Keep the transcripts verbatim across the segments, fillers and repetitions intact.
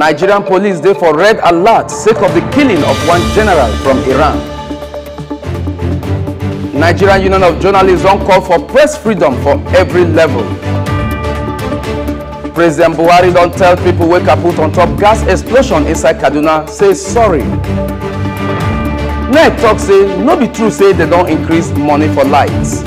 Nigerian police dey for red alert sake of the killing of one general from Iran. Nigerian Union of Journalists don call for press freedom for every level. President Buhari don tell people wey kaput on top gas explosion inside Kaduna say sorry. N E C talk say no be true say they don increase money for lights.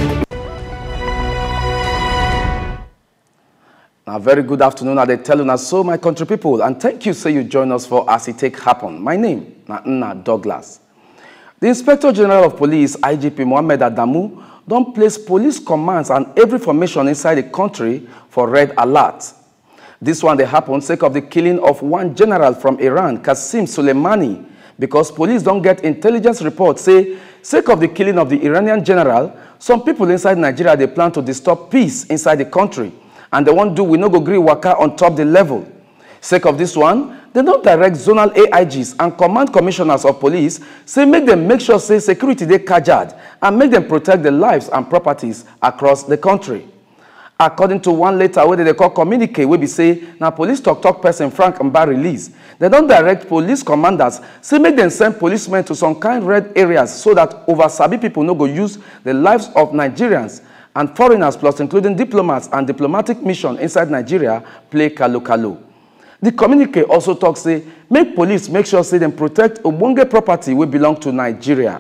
A very good afternoon. I dey tell you now, so my country people, and thank you say you join us for As It Take Happen. My name na Nna Douglas. The Inspector General of Police, I G P Mohammed Adamu, don place police commands and every formation inside the country for red alert. This one dey happen sake of the killing of one general from Iran, Qasem Soleimani, because police don't get intelligence reports say sake of the killing of the Iranian general, some people inside Nigeria they plan to disturb peace inside the country. And they won't do we no go gree waka on top the level. Sake of this one, they don't direct zonal A I Gs and command commissioners of police say make them make sure say security they kajad and make them protect the lives and properties across the country. According to one letter where they call communique, we be say now police talk talk person Frank Mba release. They don't direct police commanders say make them send policemen to some kind red areas so that over sabi people no go use the lives of Nigerians and foreigners plus including diplomats and diplomatic mission inside Nigeria play kalo-kalo. The communique also talks say make police make sure say them protect ogbonge property wey belong to Nigeria.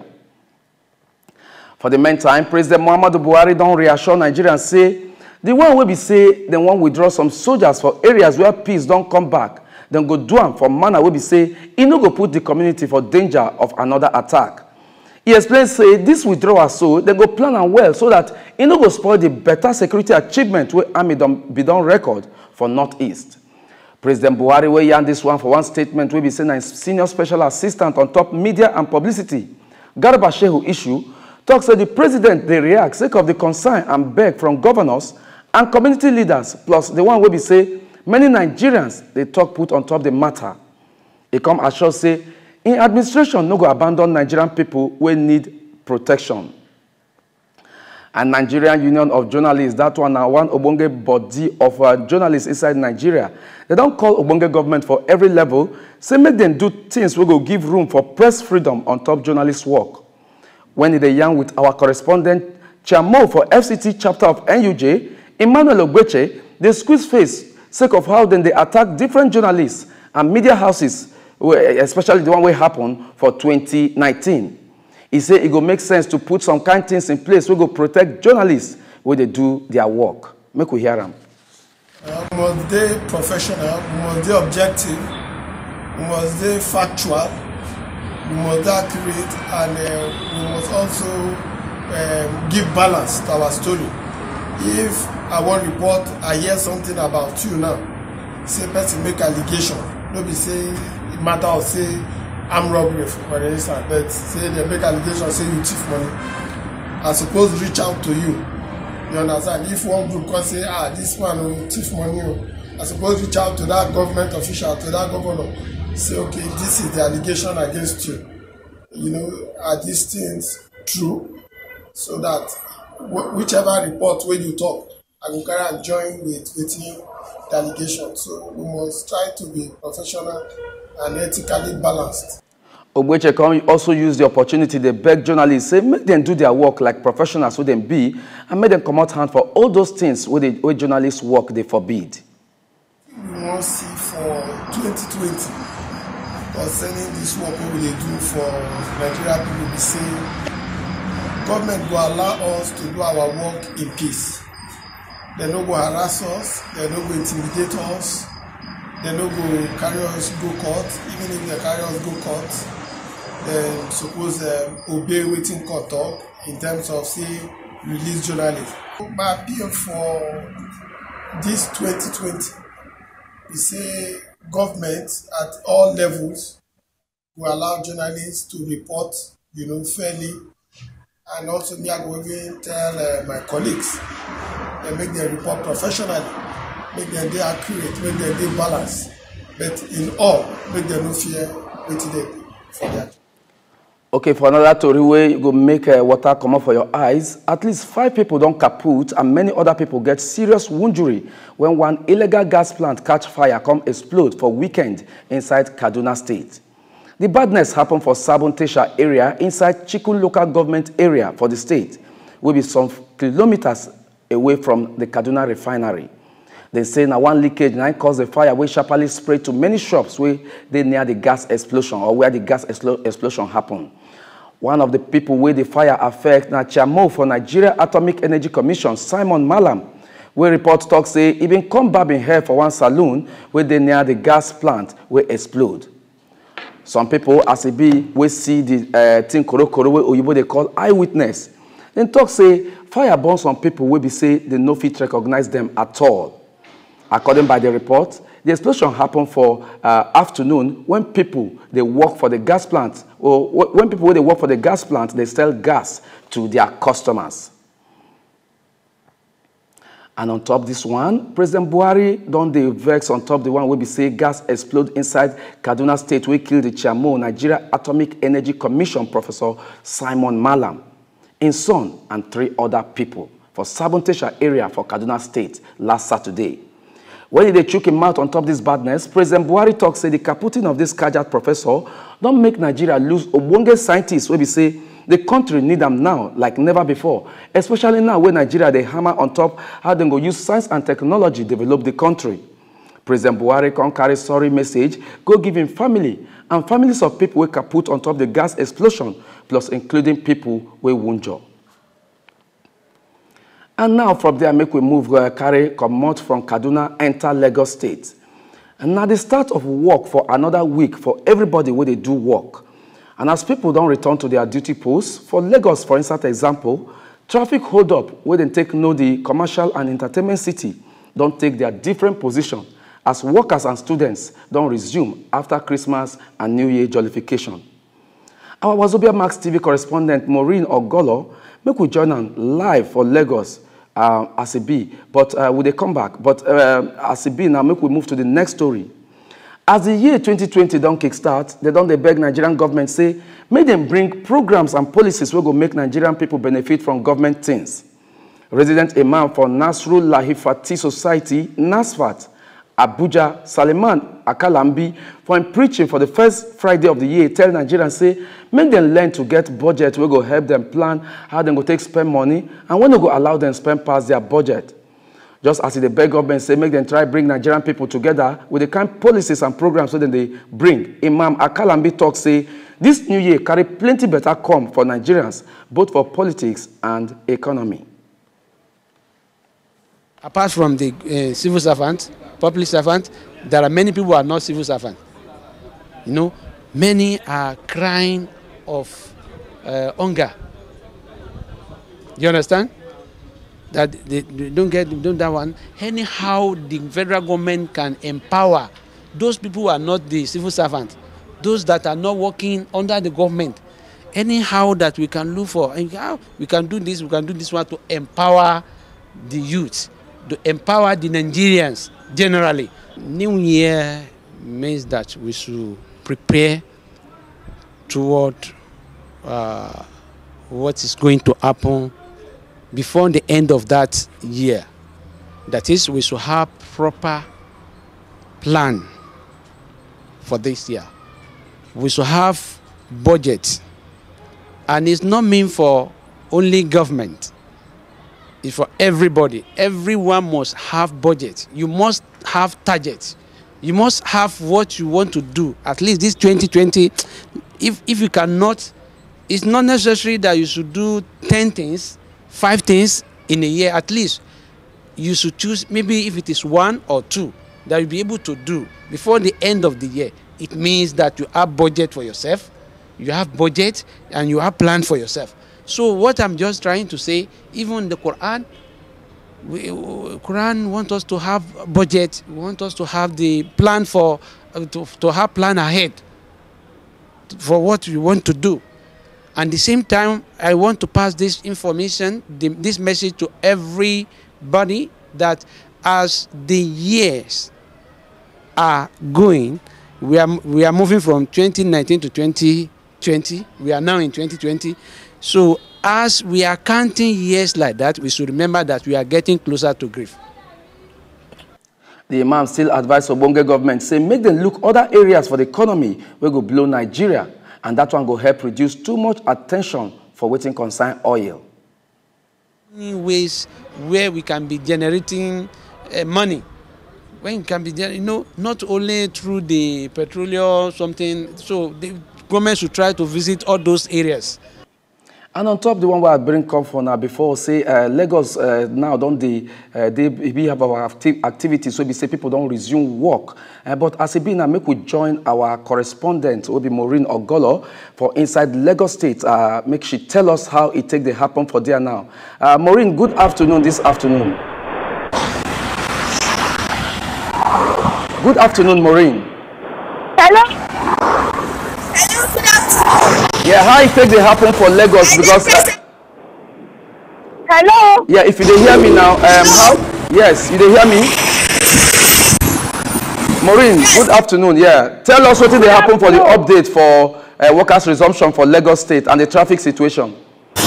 For the meantime, President Muhammadu Buhari don reassure Nigerians say the one wey be say dem wan withdraw some soldiers for areas where peace don come back, dem go do am for manner wey be say e no go put the community for danger of another attack. He explains say this withdrawal so they go plan am well so that e no go spoil the better security achievement wey army don be don record for northeast. President Buhari wey yarn this one for one statement wey be say na senior special assistant on top media and publicity, Garba Shehu issue, talk say the president dey react sake of the concern and beg from governors and community leaders plus the one wey be say many Nigerians they talk put on top the matter. E come assure say in administration no go abandon Nigerian people wey need protection. And Nigerian Union of Journalists, that one na one ogbonge body of uh, journalists inside Nigeria. They don't call ogbonge government for every level, say make them do things wey go give room for press freedom on top journalist work. When they yarn with our correspondent Chamo for F C T chapter of N U J, Emmanuel Ogbeche, they squeeze face sake of how then they attack different journalists and media houses, especially the one wey happen for twenty nineteen. He say it go make sense to put some kind things in place wey go protect journalists where they do their work. Make we hear them. Uh, we must be professional, we must be objective, we must be factual, we must be accurate, and uh, we must also um, give balance to our story. If I want to report, I hear something about you now, say person make allegation, no be say it matter or say armed robbery for instance, but say they make allegation say you thief money, I suppose reach out to you. You understand? If one group can say, ah, this man will thief money, I suppose reach out to that government official, to that governor, say, okay, this is the allegation against you. You know, are these things true? So that whichever report when you talk, I will carry and join with with you the allegation. So we must try to be professional and ethically balanced. Ogbeche can also use the opportunity to beg journalists, say make them do their work like professionals who them be, and make them come out hand for all those things where, they, where journalists work they forbid. We want to see for twenty twenty concerning this work we will do for Nigeria people, be saying government will allow us to do our work in peace. They no go harass us, they no go intimidate us, they no go carry us go court. Even if they carry us go court, then suppose um, obey waiting court talk in terms of say release journalists. My appeal for this twenty twenty, we say government at all levels will allow journalists to report, you know, fairly, and also me I go even tell uh, my colleagues they make them report professionally, make them be accurate, make them be balanced, but in all make them no fear waiting for that. Okay, for another story where you go make uh, water come up for your eyes, at least five people don't kaput and many other people get serious injury when one illegal gas plant catch fire come explode for weekend inside Kaduna State. The badness happened for Sabontesha area inside Chikun local government area for the state, will be some kilometers away from the Kaduna refinery. They say now one leakage now caused the fire which sharply spread to many shops where they near the gas explosion or where the gas explosion happened. One of the people where the fire affect na Chairman for Nigeria Atomic Energy Commission, Simon Malam, where report talk say even come back in here for one saloon where they near the gas plant where explode. Some people, as it be, we see the uh, thing koro koro where Oyibo they call eyewitness. Then talk say fire burn some people will be say they no fit recognize them at all. According by the report, the explosion happened for uh, afternoon when people they work for the gas plant, or when people when they work for the gas plant, they sell gas to their customers. And on top this one, President Buhari don dey vex on top the one where we say gas explode inside Kaduna State, we kill the chairman Nigeria Atomic Energy Commission, Professor Simon Malam, his son and three other people for Sabontesha area for Kaduna State last Saturday. When they chook him out on top of this badness, President Buhari talks say the caputing of this Kajat professor don't make Nigeria lose obonge scientists where we say the country need them now like never before, especially now when Nigeria they hammer on top how they go use science and technology develop the country. President Buhari can carry sorry message, go give him family and families of people who kaput on top the gas explosion, plus including people who wunjure. And now from there, make we move uh, carry comot from Kaduna, enter Lagos State. And now the start of work for another week for everybody where they do work. And as people don't return to their duty posts, for Lagos, for instance, example, traffic hold up where they take know the commercial and entertainment city don't take their different position as workers and students don't resume after Christmas and New Year jollification. Our Wazobia Max T V correspondent Maureen Ogolo make we join on live for Lagos uh, as it be, but uh, will they come back? But uh, as it be now, make we move to the next story. As the year twenty twenty don't kickstart, they don't they beg Nigerian government say, make them bring programs and policies where go make Nigerian people benefit from government things. Resident Imam for Nasrul Lahifati Society, NASFAT, Abuja, Saliman Akalambi, for him preaching for the first Friday of the year, tell Nigerians, say, make them learn to get budget, we go help them plan how they go take spend money, and when they go allow them spend past their budget. Just as the beg government say, make them try bring Nigerian people together with the kind of policies and programs so then they bring. Imam Akalambi talk say, this new year carry plenty better come for Nigerians, both for politics and economy. Apart from the uh, civil servants, public servants, there are many people who are not civil servants. You know, many are crying of uh, hunger. You understand? That they, they don't get don't that one. Anyhow, the federal government can empower those people who are not the civil servants, those that are not working under the government. Anyhow, that we can look for, we can do this, we can do this one to empower the youth, to empower the Nigerians generally. New Year means that we should prepare toward uh, what is going to happen before the end of that year. That is, we should have proper plan for this year. We should have budget. And it's not meant for only government. It's for everybody. Everyone must have budget. You must have targets. You must have what you want to do. At least this twenty twenty, if, if you cannot, it's not necessary that you should do ten things, five things in a year. At least you should choose, maybe if it is one or two, that you'll be able to do before the end of the year. It means that you have budget for yourself, you have budget, and you have plan for yourself. So what I'm just trying to say, even the Quran, we, Quran wants us to have budget, we want us to have the plan for, uh, to, to have plan ahead for what we want to do. And at the same time, I want to pass this information, the, this message to everybody, that as the years are going, we are, we are moving from twenty nineteen to twenty twenty. We are now in twenty twenty. So as we are counting years like that, we should remember that we are getting closer to grief. The Imam still advised Obonge government, say make them look other areas for the economy where go blow Nigeria, and that one go help reduce too much attention for waiting concern oil. Ways where we can be generating uh, money, when it can be, you know, not only through the petroleum something. So the government should try to visit all those areas. And on top, the one where I bring come for now before, say uh, Lagos uh, now don't they, uh, they we have our acti activities, so we say people don't resume work. Uh, but as it be now, make we join our correspondent, will be Maureen Ogolo, for inside Lagos State. Uh, make she tell us how it take the happen for there now. Uh, Maureen, good afternoon this afternoon. Good afternoon, Maureen. Hello. Hello, good afternoon. Yeah, how it take the happen for Lagos because. Uh, Hello. Yeah, if you dey hear me now, um, how? Yes, you dey hear me. Maureen, yes. Good afternoon. Yeah, tell us what did they happen for the update for uh, workers' resumption for Lagos State and the traffic situation.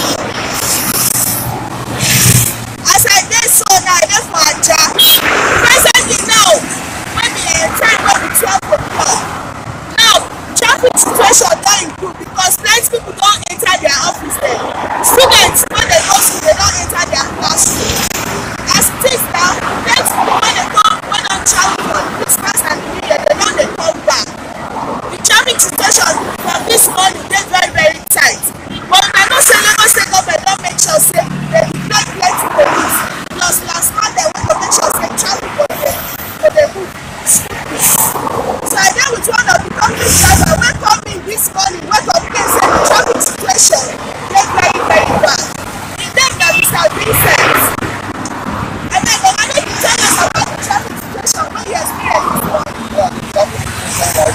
As I did so now, I dey for Aja. Presently now, when the time will be twelve o'clock. Now, traffic situation don improve because plenty people don't enter their office there. Students, when they go school, they don't enter their classroom. As it is now, plenty people when they go, when they travel for Christmas and New Year, they don't they come back. The traffic situation from this morning dey very very tight. But I know say Lagos State government don make sure say they deploy plenty police. Plus last month they want to make sure say traffic go dey go dey move smoothly. So I dey with one of the company driver wey come in this morning wey complain say the traffic situation dey very very bad. Im name na Mister Vincent. And then the manager tell us about the traffic situation wey he experience this morning. Yeah, the traffic situation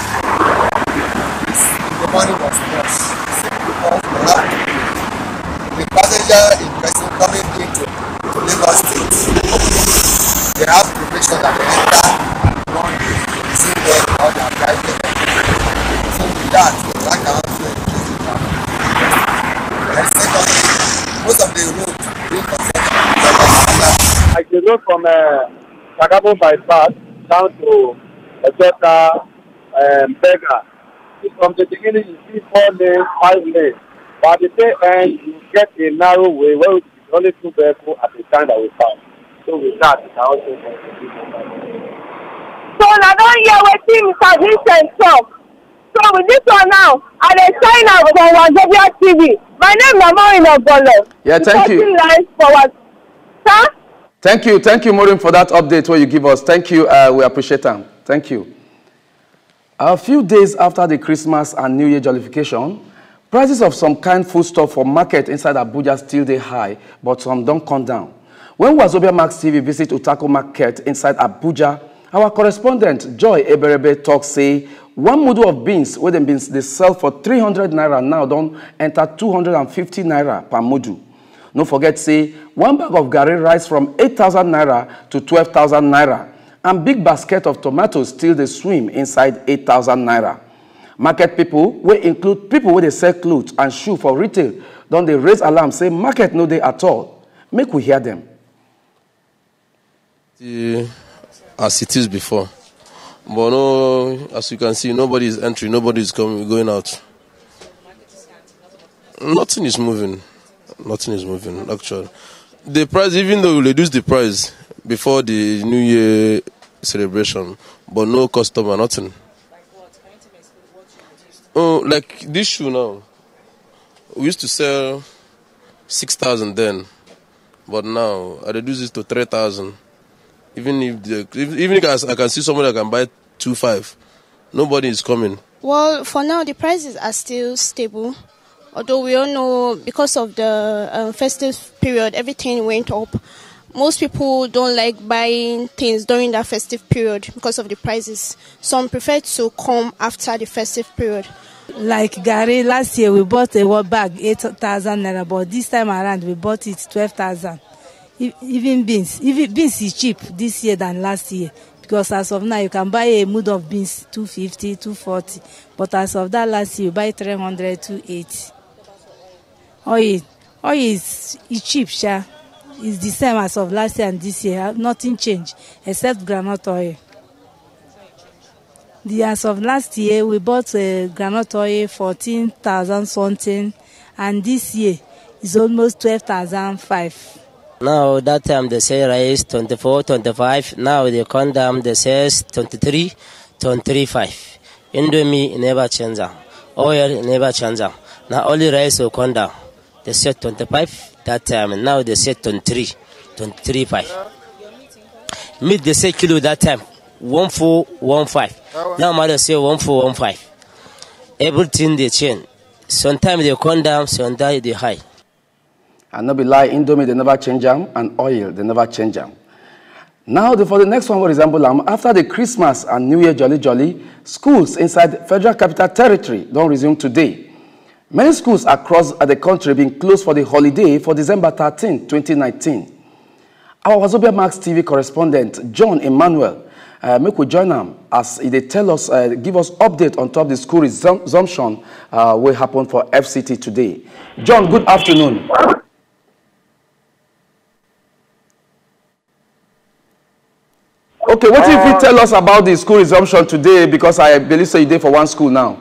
the morning was worse because we have the passenger in person coming into Lagos State. They have to make sure that they enter one day, see where all their driving. So with that, that can also increase the traffic. And secondly, most of the roads being constructed. I can go from uh, Sagabo bypass down to Wazobia, um, Bega. From the beginning, you see four lanes, five lanes. But at the same end, you get a narrow way where it's only two vehicles at the time that we pass. So with that, it can also contribute. So I don't hear wetin Mister Vincent talk. So with this one now, I dey sign out for Wazobia T V. My name is Maureen Ogolo. Yeah, thank you. Live for Sir? Thank you, thank you, Maureen, for that update where you give us. Thank you, uh, we appreciate them. Thank you. A few days after the Christmas and New Year jollification, prices of some kind foodstuff for market inside Abuja still dey high, but some don't come down. When Wazobia Max T V visit Utako Market inside Abuja, our correspondent Joy Eberebe talks say one mudu of beans where them beans they sell for three hundred naira now don't enter two hundred fifty naira per mudu. No forget say one bag of garri rice from eight thousand naira to twelve thousand naira. And big basket of tomatoes still they swim inside eight thousand naira. Market people, we include people where they sell clothes and shoe for retail, don't they raise alarm, say market no day at all. Make we hear them. The, as it is before. But no, as you can see, nobody is entering, nobody is coming, going out. Nothing is moving. Nothing is moving, actually. The price, even though we reduce the price before the New Year celebration, but no customer, nothing. Oh, like this shoe now. We used to sell six thousand then, but now I reduce it to three thousand. Even if the, even if I can see somebody that can buy two five, nobody is coming. Well, for now the prices are still stable. Although we all know because of the um, festive period, everything went up. Most people don't like buying things during that festive period because of the prices. Some prefer to come after the festive period. Like Gary, last year we bought a what bag, eight thousand naira, but this time around we bought it twelve thousand. Even beans, even beans is cheap this year than last year Because as of now, you can buy a mood of beans two fifty, two forty. But as of that last year, you buy three hundred, two eighty. Oil, oil is, is cheap, sha. It's the same as of last year and this year. Nothing changed except groundnut oil. The as of last year, we bought a groundnut oil fourteen thousand something, and this year is almost twelve thousand five. Now that time they say rice twenty-four, twenty-five. Now they come down, they say twenty-three, twenty-five. Indomie never change. Oil never change. Now only rice will come down. They said twenty-five that time, and now they say twenty-three, twenty-three, five. Meat they say kilo that time, one four, one five. Now they say one four, one five. Everything they change. Sometimes they come down, sometimes they high. And not be lie, Indomie, they never change them, and oil, they never change them. Now, the, for the next one, for example, um, after the Christmas and New Year jolly jolly, schools inside Federal Capital Territory don't resume today. Many schools across the country being closed for the holiday for December thirteenth, twenty nineteen. Our Wazobia Max T V correspondent, John Emmanuel, uh, make we join them as they tell us, uh, give us update on top of the school resumption uh, will happen for F C T today. John, good afternoon. Okay, what uh, if you tell us about the school resumption today, because I believe so you did for one school now.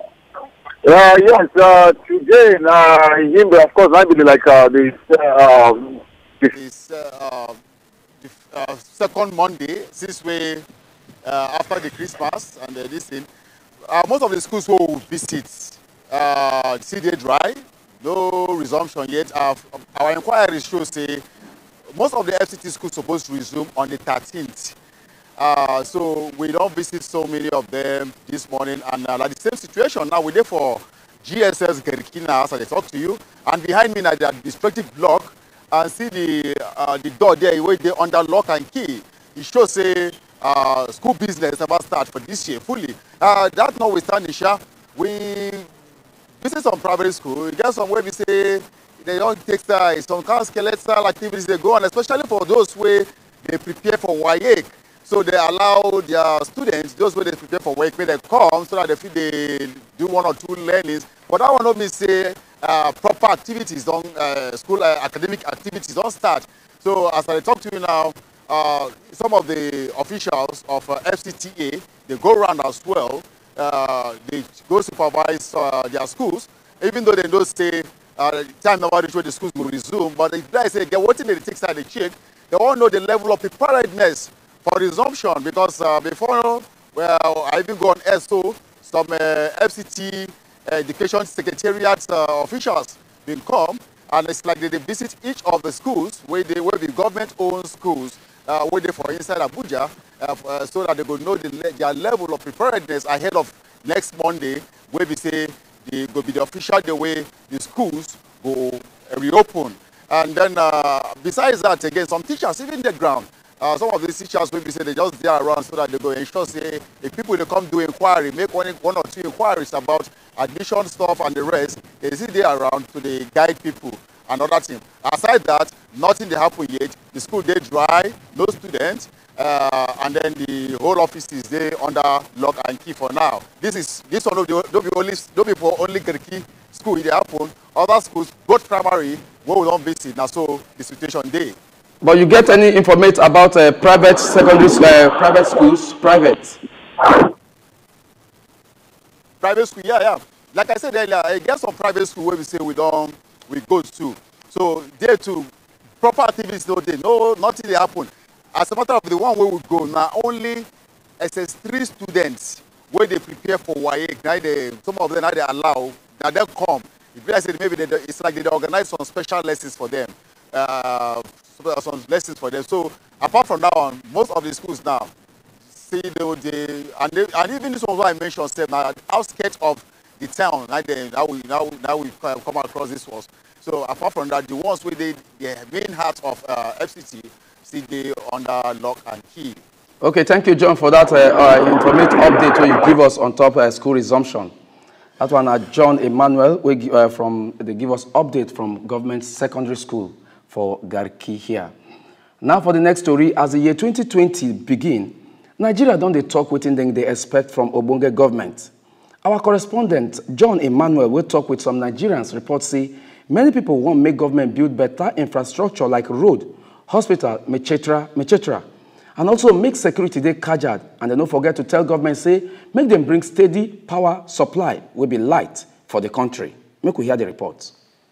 Uh, yes, uh, today, uh, him, of course, I believe like uh, this, uh, um, this uh, the, uh, second Monday, since we, uh, after the Christmas and uh, this thing, uh, most of the schools who will visit, uh, C D dry, no resumption yet. Uh, our inquiry shows say most of the F C T schools supposed to resume on the thirteenth. Uh, so we don't visit so many of them this morning, and uh, like the same situation now we're there for G S S Gerikina as I talk to you, and behind me now the destructive block, and see the uh, the door there where they under lock and key. It shows say uh, school business never start for this year fully. Uh, that notwithstanding, we visit some private school. We get some where we say they don't take uh, some kind of skeletal activities they go on, especially for those where they prepare for W A E C. So they allow their students, those who they prepare for work, when they come, so that they feel they do one or two learnings. But that one not mean say uh, proper activities, don't, uh, school uh, academic activities don't start. So as I talk to you now, uh, some of the officials of uh, F C T A, they go around as well. Uh, they go supervise uh, their schools, even though they don't say uh, time about which the schools will resume. But if they say, get what they take side the check, they all know the level of preparedness for resumption, because uh, before, well, I even go on S O, some uh, F C T Education Secretariat uh, officials will come, and it's like they, they visit each of the schools where they where the government-owned schools, uh, where they for inside Abuja, uh, uh, so that they will know the, their level of preparedness ahead of next Monday, where we say they will be the official the way the schools go reopen. And then uh, besides that, again, some teachers, even the ground. Uh, some of these teachers will be say they just there around so that they go ensure say if people they come do inquiry, make one, one or two inquiries about admission stuff and the rest, they sit there around to the guide people and other things. Aside that, nothing they happen yet. The school they dry, no students, uh, and then the whole office is there under lock and key for now. This is this one don't be only don't be for only Geriki school they happen. Other schools, both primary, where we don't visit now, so the situation there. But you get any information about uh, private secondary uh, private schools, private? Private school, yeah, yeah. Like I said earlier, I get some private school where we say we don't, we go to. So there too, proper activities no day, no, nothing they happen. As a matter of the one where we go, now only S S three students where they prepare for W A E C, now they, some of them now they allow, now they come. If I said maybe they, it's like they organize some special lessons for them. Uh, some lessons for them. So apart from that one, most of the schools now see they, they and they, and even this one what I mentioned said now outskirts of the town. Now they now we now now we've come across this ones. So apart from that, the ones where they the main heart of uh, F C T see they under lock and key. Okay, thank you, John, for that uh, uh, informative update where you give us on top uh, school resumption. That one, uh, John Emmanuel, we uh, from they give us update from government secondary school for Garki here. Now for the next story, as the year twenty twenty begin, Nigeria don't they talk wetin dem they expect from Obonge government. Our correspondent, John Emmanuel, will talk with some Nigerians. Reports say many people want make government build better infrastructure like road, hospital, et cetera, et cetera, and also make security dey kajad. And then don't forget to tell government say make them bring steady power supply will be light for the country. Make we hear the reports.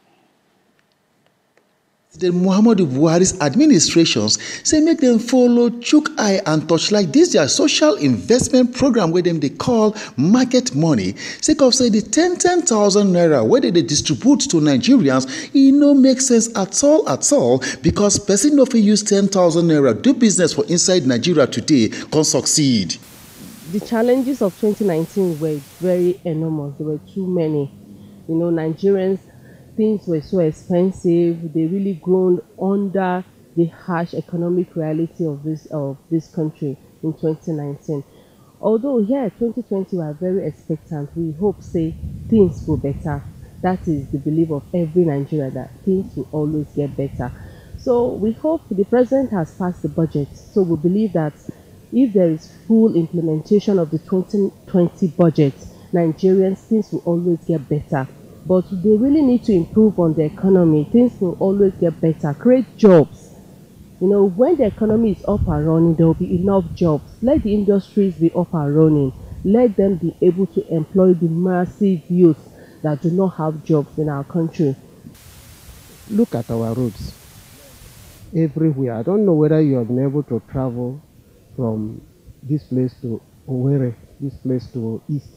The Muhammadu Buhari's administrations say make them follow chook eye and touchlight this their social investment program where them they call market money. Sake of say the ten ten thousand naira where they, they distribute to Nigerians, it no make sense at all at all because person no fit use ten thousand naira do business for inside Nigeria today can succeed. The challenges of twenty nineteen were very enormous. There were too many. You know, Nigerians. Things were so expensive. They really groaned under the harsh economic reality of this of this country in twenty nineteen. Although here, twenty twenty, we are very expectant. We hope, say, things go better. That is the belief of every Nigerian, that things will always get better. So we hope the president has passed the budget. So we believe that if there is full implementation of the twenty twenty budget, Nigerians, things will always get better. But they really need to improve on the economy. Things will always get better. Create jobs. You know, when the economy is up and running, there will be enough jobs. Let the industries be up and running. Let them be able to employ the massive youth that do not have jobs in our country. Look at our roads. Everywhere. I don't know whether you have been able to travel from this place to Owerri, this place to East,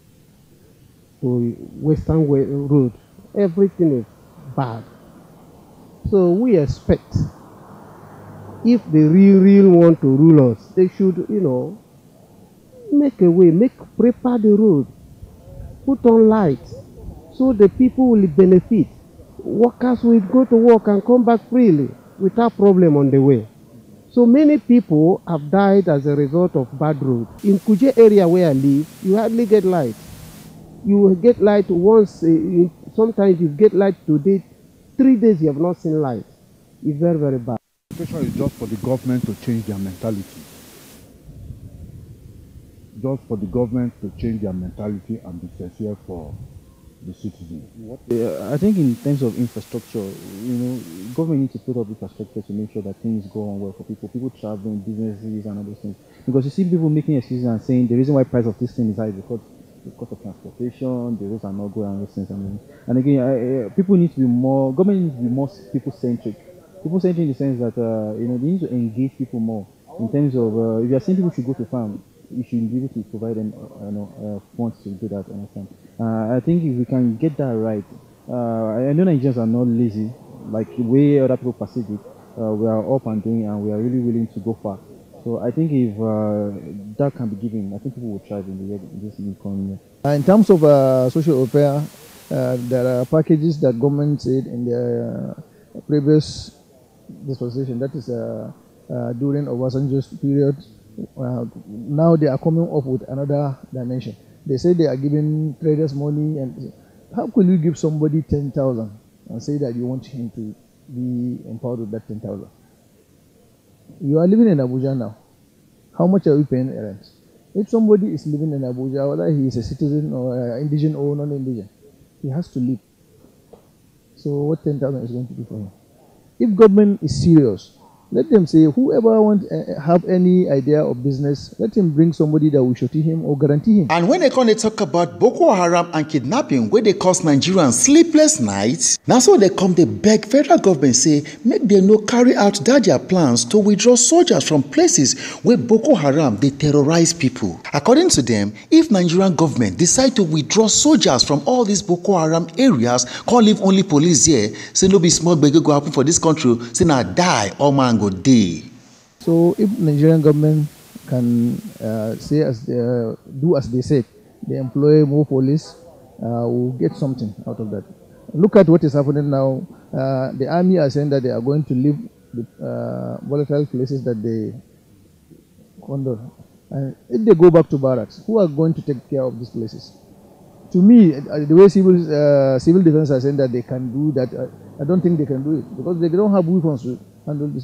to Western Road. Everything is bad. So we expect, if they real, real want to rule us, they should, you know, make a way, make prepare the road, put on lights, so the people will benefit. Workers will go to work and come back freely without problem on the way. So many people have died as a result of bad road. In Kuje area where I live, you hardly get light. You will get light once, uh, you, sometimes you get light today, three days you have not seen light. It's very, very bad. The question is just for the government to change their mentality. Just for the government to change their mentality and be sincere for the citizens. Yeah, I think in terms of infrastructure, you know, government needs to put up infrastructure to make sure that things go on well for people, people traveling, businesses and all those things. Because you see people making excuses and saying the reason why price of this thing is high is because the cost of transportation, the roads are not good and those things. And, and again, I, I, people need to be more, government needs to be more people-centric. People-centric in the sense that, uh, you know, they need to engage people more in terms of, uh, if you are saying people should go to farm, you should be able to provide them, uh, you know, uh, funds to do that. Understand? Uh, I think if we can get that right, uh, I know Nigerians are not lazy, like the way other people perceive it. Uh, we are up and doing, and we are really willing to go far. So I think if uh, that can be given, I think people will thrive in, the, in this new economy. Uh, in terms of uh, social welfare, uh, there are packages that government said in the uh, previous dispensation, that is uh, uh, during Obasanjo's period. Uh, now they are coming up with another dimension. They say they are giving traders money, and how could you give somebody ten thousand and say that you want him to be empowered with that ten thousand? You are living in Abuja now. How much are you paying rent? If somebody is living in Abuja, whether he is a citizen or uh, indigenous or non-indigenous, he has to live. So what ten thousand is going to do for him? If government is serious, let them say, whoever wants uh, have any idea of business, let him bring somebody that will shorty him or guarantee him. And when they come, they talk about Boko Haram and kidnapping, where they cause Nigerians sleepless nights. Now so they come, they beg federal government, say, make them no carry out that their plans to withdraw soldiers from places where Boko Haram, they terrorize people. According to them, if Nigerian government decide to withdraw soldiers from all these Boko Haram areas, can't leave only police here, say no be small beg go happen for this country, say now die, all man go day. So if Nigerian government can uh, say as they, uh, do as they said, they employ more police, uh, we'll get something out of that. Look at what is happening now. Uh, the army are saying that they are going to leave the uh, volatile places that they condone. And if they go back to barracks, who are going to take care of these places? To me, the way civil uh, civil defense are saying that they can do that, uh, I don't think they can do it because they don't have weapons to handle this.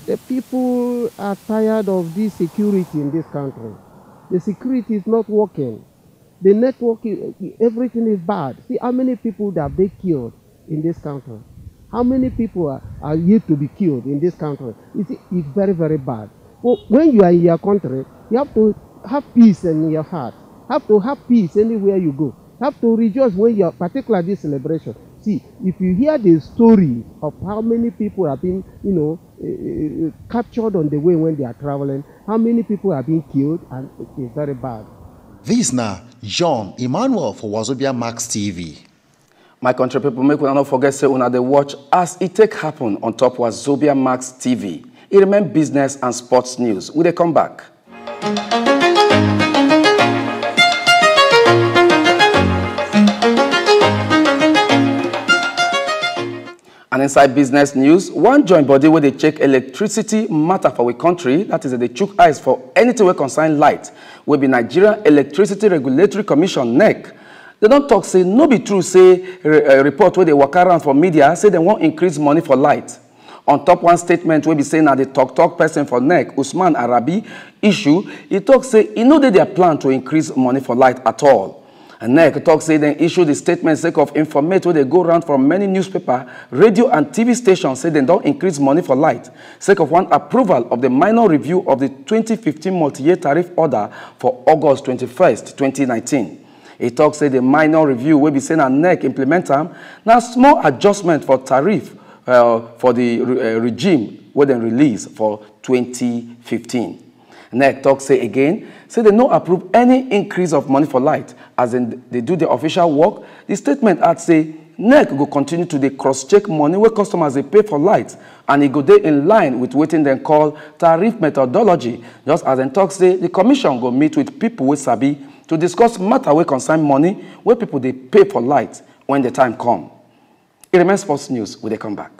The people are tired of this security in this country. The security is not working. The network, everything is bad. See how many people that have been killed in this country. How many people are, are yet to be killed in this country? It's, it's very, very bad. Well, when you are in your country, you have to have peace in your heart. Have to have peace anywhere you go. Have to rejoice when you are, particularly this celebration. See, if you hear the story of how many people have been, you know, uh, uh, captured on the way when they are traveling, how many people have been killed, and it is very bad. This now, John Emmanuel for Wazobia Max T V. My country people, make una not forget say una dey watch as it take happen on top Wazobia Max T V. It remain business and sports news. We dey come back. And inside business news, one joint body where they check electricity matter for our country, that is, they chook eyes for anything we concern light, will be Nigerian Electricity Regulatory Commission, N E C. They don't talk, say, no be true, say, a report where they walk around for media, say they won't increase money for light. On top one statement, we be saying that the talk-talk person for N E C, Usman Arabi, issue, he talks, say, he know that they plan to increase money for light at all. And N E C talks, say, they issue the statement sake of information where they go around from many newspaper, radio, and T V stations, say they don't increase money for light, sake of one approval of the minor review of the twenty fifteen multi-year tariff order for August twenty-first, twenty nineteen. He talks, say, the minor review will be saying a N E C implement them. Now, small adjustment for tariff uh, for the uh, regime where they release for twenty fifteen. N E C talks, say again, say they no approve any increase of money for light as in they do the official work. The statement adds, say, N E C will continue to cross-check money where customers they pay for light, and it go dey in line with what they call tariff methodology. Just as in talks, say the commission go meet with people with sabi to discuss matter where concern money where people they pay for light when the time come. It remains sports news when they come back.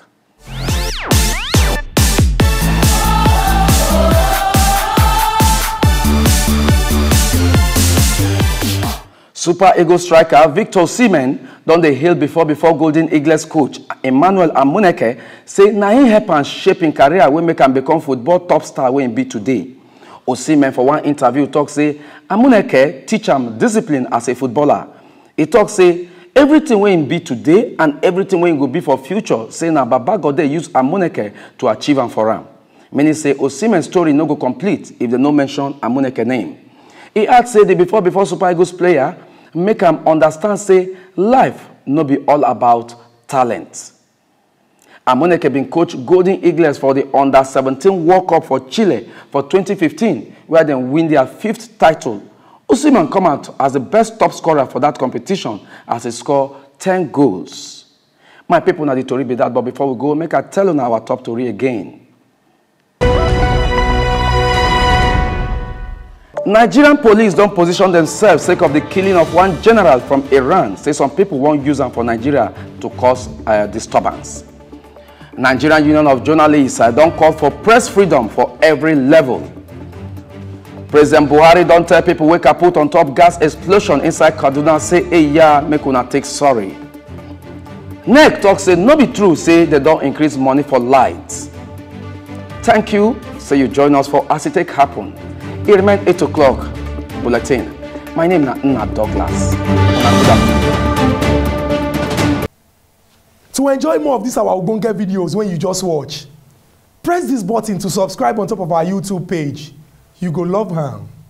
Super Eagles striker Victor Osimhen don dey hail before before Golden Eagles coach Emmanuel Amuneke say na him help am shape him career wey make am become football top star wey him be today. Osimhen for one interview talk say Amuneke teach am discipline as a footballer. He talk say everything wey him be today and everything wey him go be for future, say na Baba God dey use Amuneke to achieve am for am. Many say Osimhen story no go complete if they no mention Amuneke name. He add say the before before Super Eagles player make am understand say life no be all about talent. Amuneke been coach Golden Eagles for the under seventeen World Cup for Chile for twenty fifteen, where they win their fifth title. Osimhen come out as the best top scorer for that competition as he scored ten goals. My people, na the tori be that, but before we go, make I tell you now our top story again. Nigerian police don't position themselves sake of the killing of one general from Iran. Say some people won't use them for Nigeria to cause uh, disturbance. Nigerian Union of Journalists uh, don't call for press freedom for every level. President Buhari don't tell people wake up put on top gas explosion inside Kaduna. Say, hey, yeah, make una take sorry. N E C talk say no be true. Say they don't increase money for lights. Thank you. Say you join us for As It Take Happen. It remains eight o'clock bulletin. My name is Nna Douglas. To enjoy more of these our Ogbonge videos when you just watch, press this button to subscribe on top of our YouTube page. You go love her.